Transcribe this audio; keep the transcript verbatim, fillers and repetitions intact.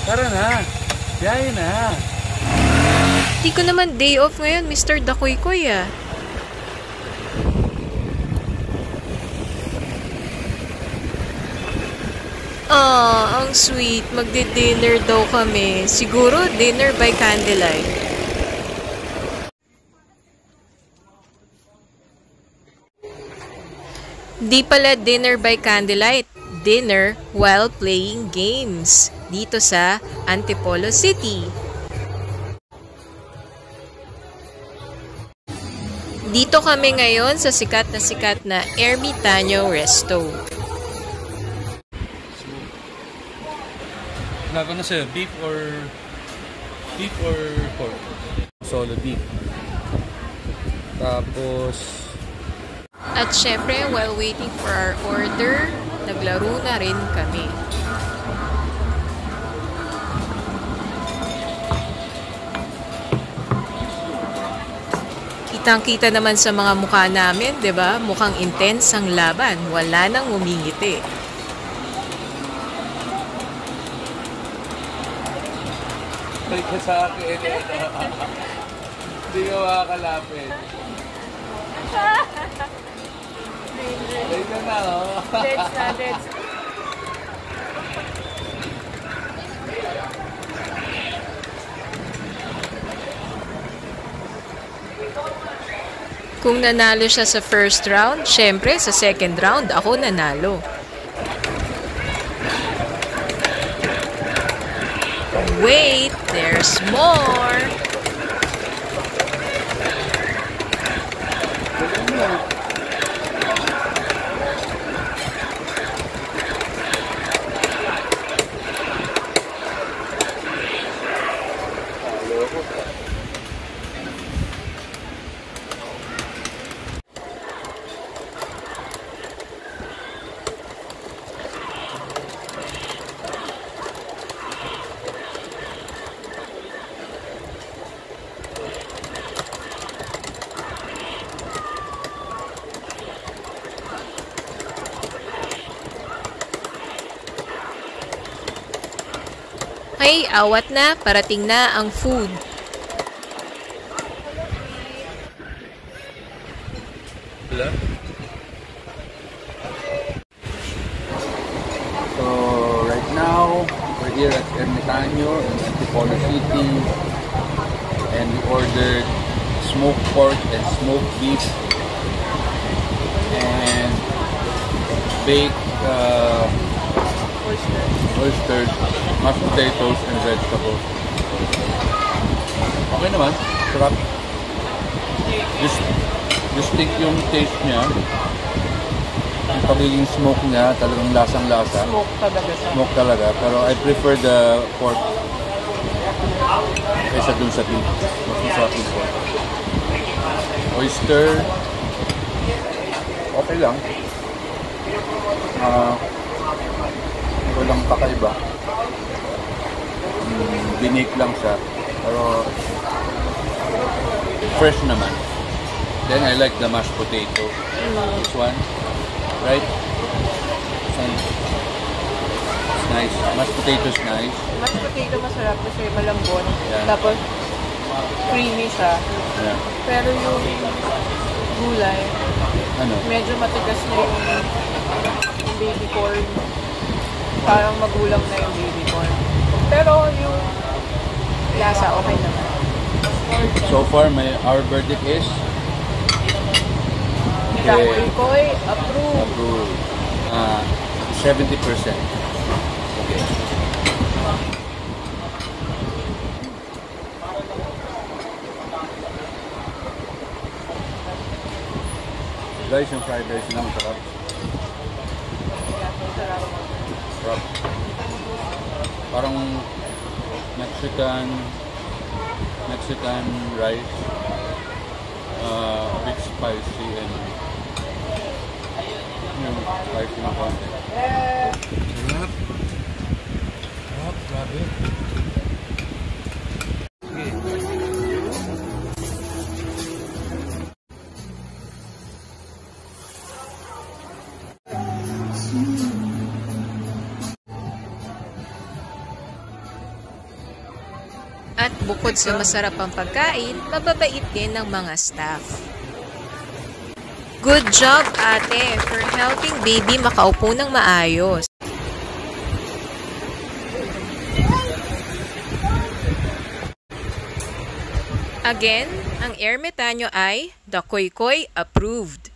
Tara na. Biyahe na. Di ko naman day off ngayon, Mister Dakoy-koy ah. Ah, ang sweet. Magdi-dinner daw kami. Siguro dinner by candlelight. Di pala dinner by candlelight. Dinner while playing games. Dito sa Antipolo City. Dito kami ngayon sa sikat na sikat na Ermitanyo Resto. Laban na sa'yo, beef or beef or pork? Solo beef. Tapos at syempre, while waiting for our order, naglaro na rin kami. Kitang-kita naman sa mga mukha namin, 'di ba? Mukhang intense ang laban, wala nang umingiti. Ay ka sa akin. Hindi ka makakalapit. Dito na, oh. That's na, that's. Kung nanalo siya sa first round, syempre sa second round ako nanalo. Wait, there's more. Okay, awat na, parating na ang food. So, right now, we're here at Ermitanyo in Antipolo City, and we ordered smoked pork and smoked beef and baked uh, oysters, mashed potatoes, and vegetables. Okay naman, sarap. Just, just think yung taste niya, yung pagiging smoke niya, talagang lasang-lasa. Smoke talaga siya. Smoke talaga, pero I prefer the pork kaysa dun sa beef. Mas masarap yung pork. Oyster, okay lang. Ah, uh, walang kakaiba. Mm, binake lang siya. Pero fresh naman. Then I like the mashed potato. This one. Right? This one. It's nice. Mashed potato is nice. Mashed potato masarap kasi malambot. Yeah. Tapos creamy siya. Yeah. Pero yung gulay, Ano? medyo matigas na yung, yung baby corn. Parang magulang na yung baby corn. Pero yung lasa, okay naman. So far, my our verdict is Dakoy-koy, approve. approve. Uh, seventy percent. Okay. Guys, yung fried rice na masarap. Sarap. Parang Mexican Mexican rice, uh, a bit spicy and yung spicy na konti. Sarap. Sarap, grabe. At bukod sa masarap ang pagkain, mababait din ng mga staff. Good job, ate, for helping baby makaupo ng maayos. Again, ang ermitanyo ay the Koy Koy approved.